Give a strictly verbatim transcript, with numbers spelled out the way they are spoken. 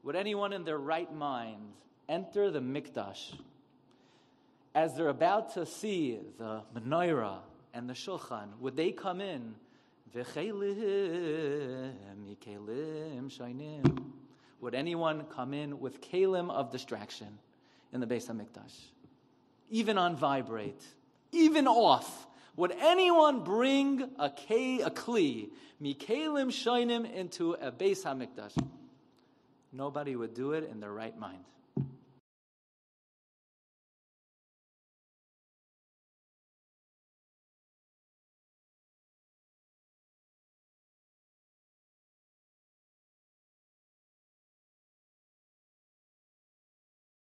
would anyone in their right mind enter the Mikdash as they're about to see the menorah and the shulchan? Would they come in? Would anyone come in with kalim of distraction in the Beit Hamikdash? Even on vibrate, even off. Would anyone bring a kli, a kli, mikalim shainim into a Beit Hamikdash? Nobody would do it in their right mind.